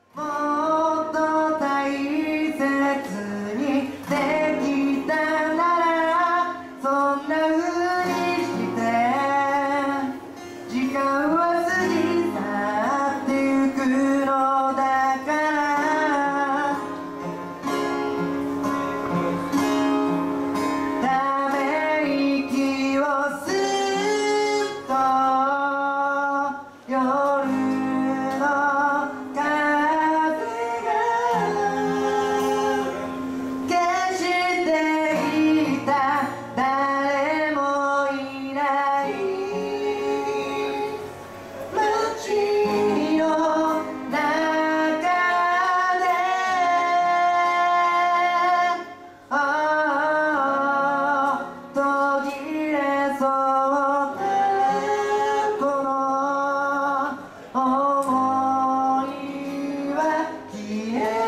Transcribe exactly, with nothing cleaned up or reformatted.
もっと大切にできたならそんな風にして時間は過ぎ去ってゆくのだからため息を吸うと夜の風が消していた誰もいない街の中でああ途切れそうなこの想いは消え